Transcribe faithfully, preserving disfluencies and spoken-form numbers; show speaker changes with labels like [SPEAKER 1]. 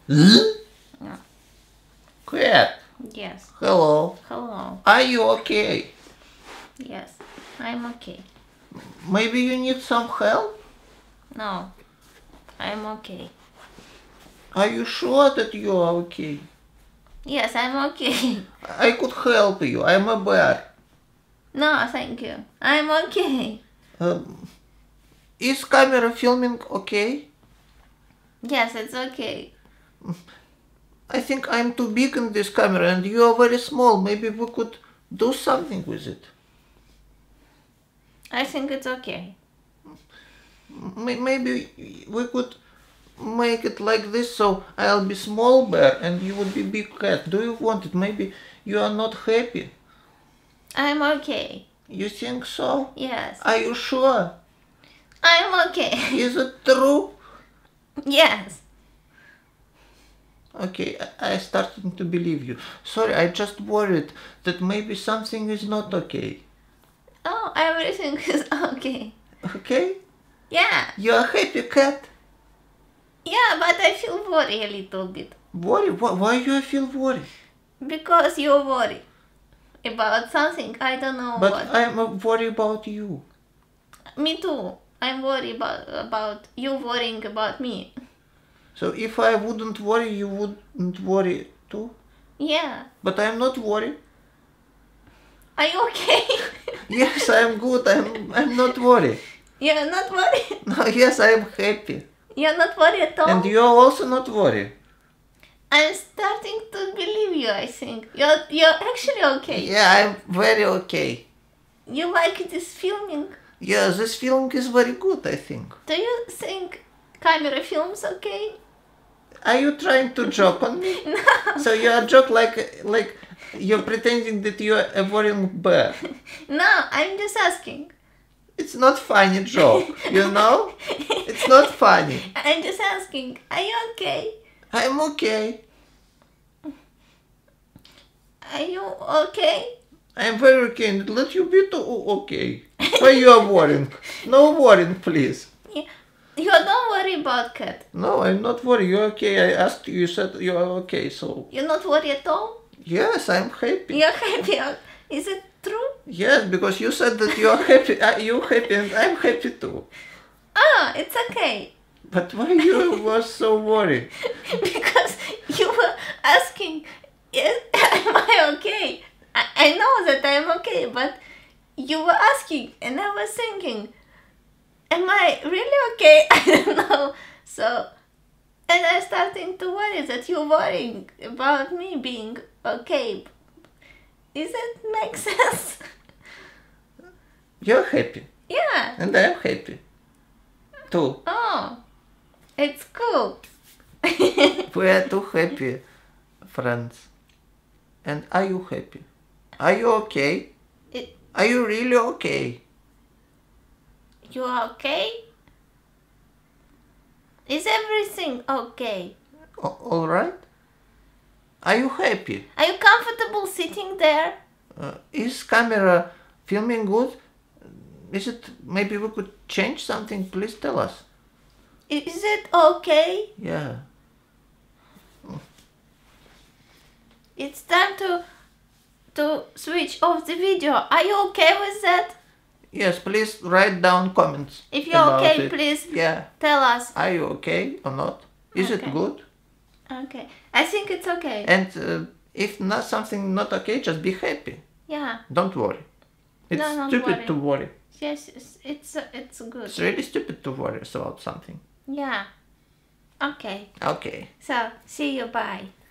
[SPEAKER 1] Yeah.
[SPEAKER 2] Cat.
[SPEAKER 1] Yes.
[SPEAKER 2] Hello.
[SPEAKER 1] Hello.
[SPEAKER 2] Are you okay?
[SPEAKER 1] Yes, I'm okay.
[SPEAKER 2] Maybe you need some help?
[SPEAKER 1] No, I'm okay.
[SPEAKER 2] Are you sure that you are okay?
[SPEAKER 1] Yes, I'm okay.
[SPEAKER 2] I could help you. I'm a bear.
[SPEAKER 1] No, thank you. I'm okay.
[SPEAKER 2] Um, is camera filming okay?
[SPEAKER 1] Yes, it's okay.
[SPEAKER 2] I think I'm too big in this camera and you are very small. Maybe we could do something with it.
[SPEAKER 1] I think it's okay.
[SPEAKER 2] M- maybe we could make it like this, so I'll be small bear and you would be big cat. Do you want it? Maybe you are not happy.
[SPEAKER 1] I'm okay.
[SPEAKER 2] You think so?
[SPEAKER 1] Yes.
[SPEAKER 2] Are you sure?
[SPEAKER 1] I'm okay.
[SPEAKER 2] Is it true?
[SPEAKER 1] Yes.
[SPEAKER 2] Okay, I I started to believe you. Sorry, I just worried that maybe something is not okay.
[SPEAKER 1] Oh, everything is okay.
[SPEAKER 2] Okay?
[SPEAKER 1] Yeah.
[SPEAKER 2] You are happy cat?
[SPEAKER 1] Yeah, but I feel worry a little bit.
[SPEAKER 2] Worry? Why, why you feel worried?
[SPEAKER 1] Because you worry about something. I don't know
[SPEAKER 2] But
[SPEAKER 1] what.
[SPEAKER 2] I'm uh, worried about you.
[SPEAKER 1] Me too. I'm worried about, about you worrying about me.
[SPEAKER 2] So if I wouldn't worry, you wouldn't worry too?
[SPEAKER 1] Yeah.
[SPEAKER 2] But I'm not worried.
[SPEAKER 1] Are you okay?
[SPEAKER 2] Yes, I'm good. I'm I'm not worried.
[SPEAKER 1] You're not worried?
[SPEAKER 2] No, yes, I'm happy.
[SPEAKER 1] You're not worried at all?
[SPEAKER 2] And you're also not worried.
[SPEAKER 1] I'm starting to believe you, I think. You're, you're actually okay.
[SPEAKER 2] Yeah, I'm very okay.
[SPEAKER 1] You like this filming?
[SPEAKER 2] Yeah, this film is very good, I think.
[SPEAKER 1] Do you think camera films okay?
[SPEAKER 2] Are you trying to joke on me?
[SPEAKER 1] No.
[SPEAKER 2] So you are joke like like you're pretending that you're a worrying bear.
[SPEAKER 1] No, I'm just asking.
[SPEAKER 2] It's not funny joke, you know? It's not funny.
[SPEAKER 1] I'm just asking. Are you okay?
[SPEAKER 2] I'm okay.
[SPEAKER 1] Are you okay?
[SPEAKER 2] I'm very okay and let you be too okay. Why you are worrying? No worrying, please.
[SPEAKER 1] Yeah. You don't worry about cat.
[SPEAKER 2] No, I'm not worried. You're okay. I asked you, you said you are okay, so...
[SPEAKER 1] You're not worried at all?
[SPEAKER 2] Yes, I'm happy.
[SPEAKER 1] You're happy. Is it true?
[SPEAKER 2] Yes, because you said that you are happy. Uh, you're happy and I'm happy too.
[SPEAKER 1] Ah, it's okay.
[SPEAKER 2] But why you were so worried?
[SPEAKER 1] Because you were asking, yes, am I okay? I, I know that I'm okay, but you were asking and I was thinking, am I really okay? I don't know. So, and I'm starting to worry that you're worrying about me being okay. Does it make sense?
[SPEAKER 2] You're happy.
[SPEAKER 1] Yeah.
[SPEAKER 2] And I'm happy. Too.
[SPEAKER 1] Oh, it's cool.
[SPEAKER 2] We are too happy friends. And are you happy? Are you okay?
[SPEAKER 1] It,
[SPEAKER 2] Are you really okay?
[SPEAKER 1] you are okay? Is everything okay?
[SPEAKER 2] A- all right? Are you happy?
[SPEAKER 1] Are you comfortable sitting there?
[SPEAKER 2] Uh, is camera filming good? Is it, maybe we could change something? Please tell us.
[SPEAKER 1] Is it okay?
[SPEAKER 2] Yeah.
[SPEAKER 1] It's time to to switch off the video. Are you okay with that?
[SPEAKER 2] Yes, please write down comments.
[SPEAKER 1] If you're
[SPEAKER 2] about
[SPEAKER 1] okay,
[SPEAKER 2] it.
[SPEAKER 1] please
[SPEAKER 2] Yeah.
[SPEAKER 1] tell us.
[SPEAKER 2] Are you okay or not? Is
[SPEAKER 1] Okay.
[SPEAKER 2] it good?
[SPEAKER 1] Okay. I think it's okay.
[SPEAKER 2] And uh, if not something not okay, just be happy.
[SPEAKER 1] Yeah.
[SPEAKER 2] Don't worry. It's
[SPEAKER 1] No, don't
[SPEAKER 2] stupid
[SPEAKER 1] worry.
[SPEAKER 2] to worry.
[SPEAKER 1] Yes, it's it's, it's good.
[SPEAKER 2] It's really stupid to worry about something.
[SPEAKER 1] Yeah. Okay.
[SPEAKER 2] Okay.
[SPEAKER 1] So, see you. Bye.